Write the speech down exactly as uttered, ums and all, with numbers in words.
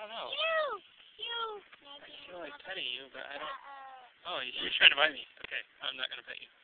don't know. You! You! I feel like petting you, but I don't... Oh, you're trying to bite me. Okay, I'm not going to pet you.